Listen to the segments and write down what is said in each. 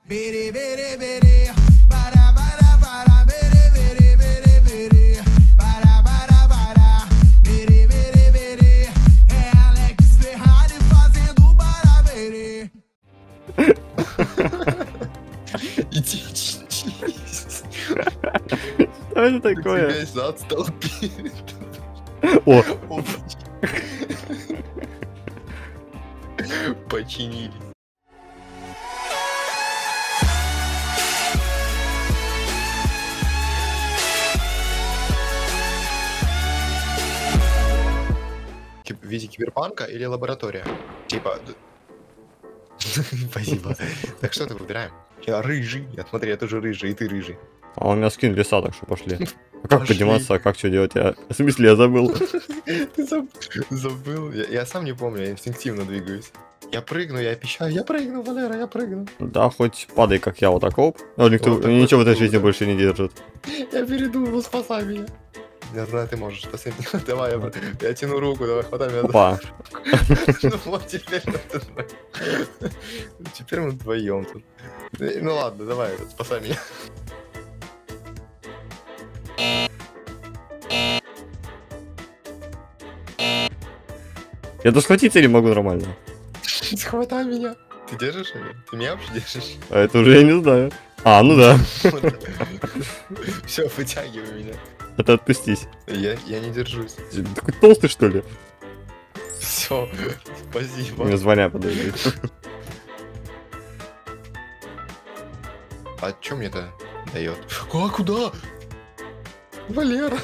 Bere, bere, bere. Bara, bara, bara. Bere, bere, bere, bere. Bara, bara, bara. Bere, bere, bere. É Alex Ferrari fazendo barabere. Что это такое? Тебя зад столбит. О, Починились. В виде киберпанка или лаборатория? Типа... Спасибо. Так что ты выбираем? Я рыжий. Я смотри, я тоже рыжий, и ты рыжий. а у меня скин леса, так что пошли. А как Пошли. подниматься, а как что делать? В смысле, я забыл. Ты забыл? Я сам не помню, я инстинктивно двигаюсь. Я прыгну, я обещаю, я прыгну, Валера, я прыгну. Да, хоть падай, как я, вот так оп. Ну, никто, Вот так ничего в вот, этой жизни да. больше не держит. Я передумал, спасай меня. Я знаю, ты можешь, спасай меня. Давай, я тяну руку, давай, хватай меня. Опа. Ну вот, теперь теперь мы вдвоем тут. Ну ладно, давай, спасай меня. Я даже схватиться не могу нормально. Хватай меня. Ты держишь меня? Ты меня вообще держишь? А это уже я не знаю. А, ну да. Все, вытягивай меня. Это отпустись. Я не держусь. Ты такой толстый, что ли? Все, спасибо. Мне звоня подойдет. А чё мне это дает? А куда? Валера.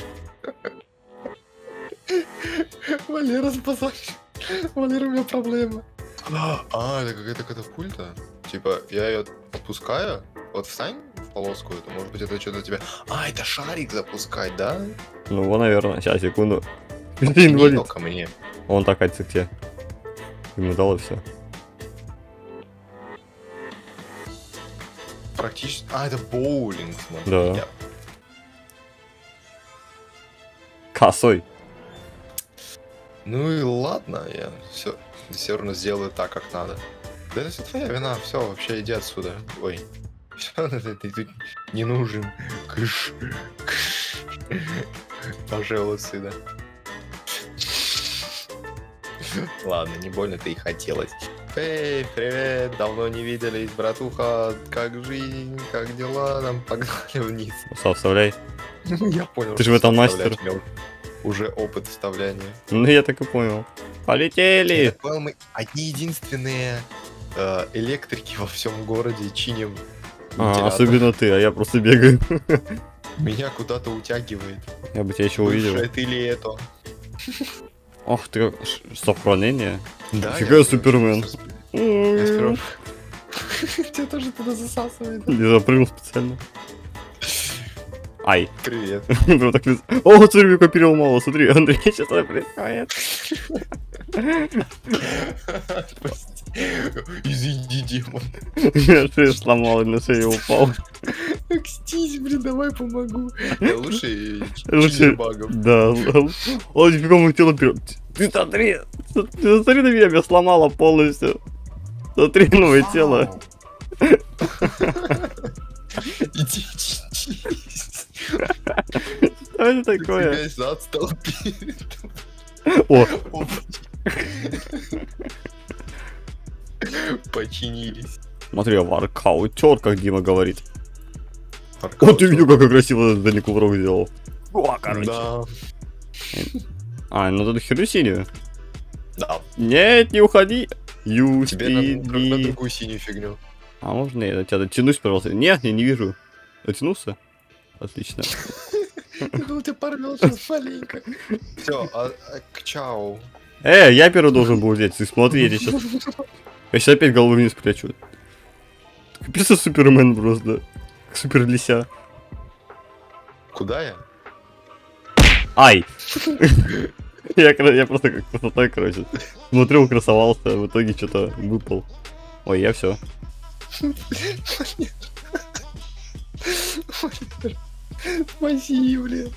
Валера, спасай. Валера, у меня проблема. А, это какая-то катапульта? Типа, я ее отпускаю? Вот встань в полоску, это может быть это что-то тебе... А, это шарик запускать, да? Ну, вот, наверное. Сейчас, секунду. Ты Не инвалид. ко мне. Он так к тебе. Ему дал и все. Практически... А, это боулинг, смотри. Да. Я- Косой. Ну и ладно, я все равно сделаю так, как надо. Да это все твоя вина, все, вообще иди отсюда. Ой. Все, ты тут не нужен. Кыш. Кыш. Пожалуй, отсюда. Ладно, не больно-то и хотелось. Эй, привет, давно не виделись, братуха. Как жизнь, как дела? Нам погнали вниз. Вставляй. Ну, я понял. Ты же что в этом вставлять мастер. у меня уже опыт вставляния. Ну, я так и понял. Полетели! Я понял, мы одни единственные электрики во всем городе чиним. А, вентилятор. особенно ты, а я просто бегаю. Меня куда-то утягивает. Я бы тебя еще увидел. Бывшее ты ли это? Ох ты, сохранение. Да, Нифига я Супермен. Я сперва... Тебя тоже туда засасывает. Не запрыгнул специально. Ай. Привет. Прям так лицо. О, смотри, как переломало, смотри, Андрей, что там происходит? Извини, Димон. Я шею сломал и на шею упал. Кстись, блин, давай помогу. Я лучше Лучше- багом. Да, о, нифига мое тело вперед. Ты смотри на меня сломало полностью. Смотри на мое тело. Иди чистись. Что это такое? Тебя зад столбит. О, Починились. смотри, воркаутер, как Дима говорит. О, ты видел, как красиво Дани Куврок сделал. О, короче. Да. А, ну тут херню синюю. Да. Нет, не уходи. Тебе на Юстини. другую синюю фигню. А можно я до тебя дотянусь, пожалуйста? Нет, я не вижу. Дотянулся? Отлично. Я думал, тебя порвёт сейчас маленько. Все, к чау. Я первый должен был взять. Ты смотри, я сейчас... Я сейчас опять голову вниз прячу. Капец, Супермен просто. Как супер лися. Куда я? Ай! Я просто как пустотой, короче. Смотрел, красовался, в итоге что-то выпал. Ой, я все. Спаси, блин.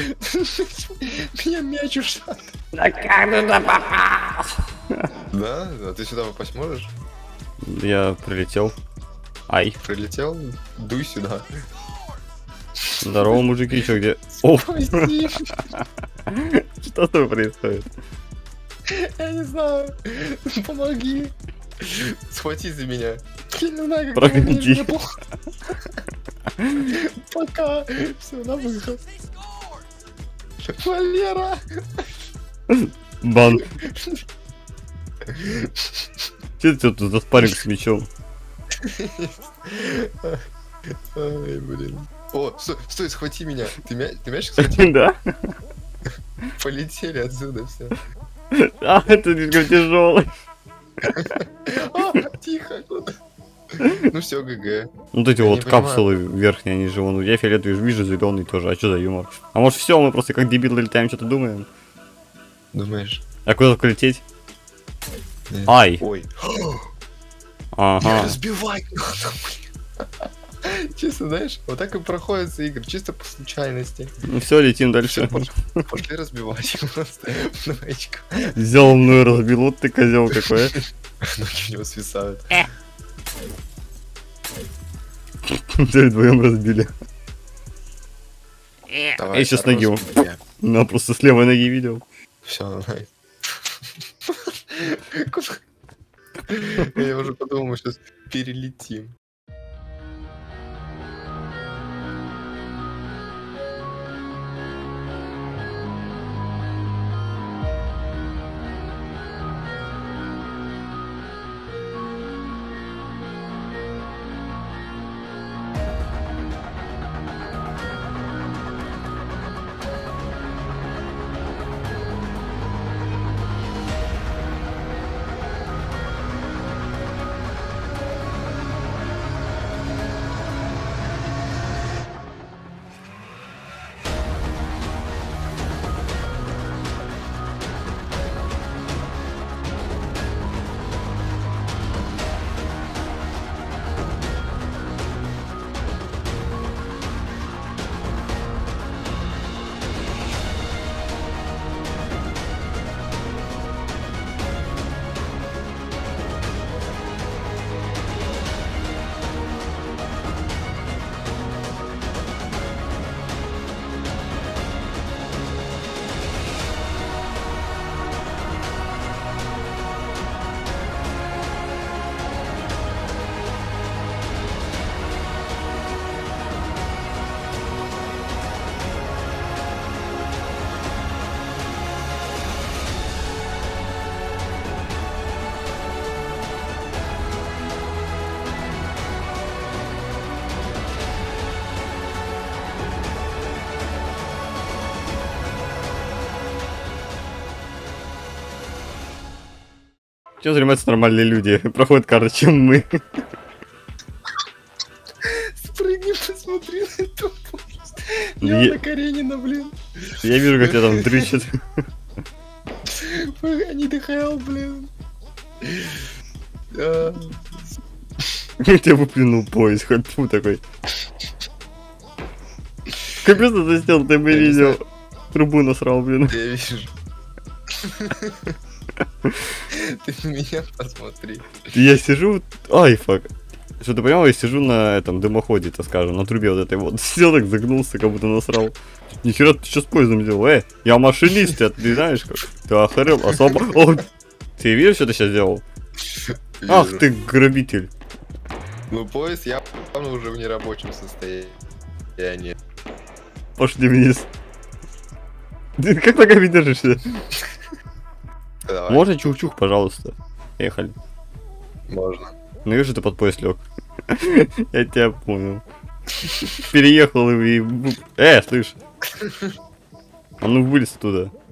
Меня мяч ушат. Да как туда попал? Да? А ты сюда попасть можешь? Я прилетел. Ай. Прилетел, дуй сюда. Здорово, мужики, чё где? О, Спаси. что с тобой происходит? Я не знаю. Помоги. Схвати за меня. Я не знаю, как Проходи. ты умеешь, мне плохо. Пока. Все, на выход. Валера. Бан. Че ты тут за спарринг с мячом? Ай, блин. О, стой, схвати меня. Ты мяч схватил? Да? Полетели отсюда все. А, это слишком тяжелый. Тихо, куда? Ну все, ГГ. Вот эти Я вот не понимаю. капсулы верхние, они же вон, я фиолетовый вижу, зеленый тоже, а что за юмор? А может все, мы просто как дебилы летаем, что-то думаем? Думаешь? А куда только лететь? Нет. Ай. Ой. Ага. Разбивай надо, блин. Честно, знаешь, вот так и проходятся игры, чисто по случайности. Ну все, летим дальше. Всё, пошли разбивать просто. Давайте-ка. Взял мной разбил, вот ты козел какой, а. Ноги у него свисают. Взяли вдвоем разбили. Давай, Я сейчас ноги его. Ну, просто с левой ноги видел. Все, давай. Я уже подумал, мы сейчас перелетим. Чем занимаются нормальные люди? Проходят карты, чем мы. Спрыгни, посмотри на эту поезд. Я- Я на Каренина, блин. Я вижу, как тебя там дрючат. Они ДХЛ, блин. А, Я тебя выплюнул поезд, хоть фу такой. Капец, это сделал, ты бы Я не видел. Трубу насрал, блин. Я вижу. Ты на меня посмотри. Я сижу... Ай, фак. Что ты понял, я сижу на этом дымоходе, так скажем, на трубе вот этой вот. Сидел так, загнулся, как будто насрал. Нихера ты что с поездом делал? Я машинист, ты знаешь как? Ты охрел, особо... О, ты видишь, что ты сейчас сделал? Ах Вижу. ты грабитель. Ну, поезд явно уже в нерабочем состоянии. Пошли вниз. Ты как ногами держишься? Давай. Можно чух-чух, пожалуйста? Ехали. Можно. Ну вижу, ты под поезд лег. Я тебя понял. Переехал и... слышь. А ну вылез оттуда.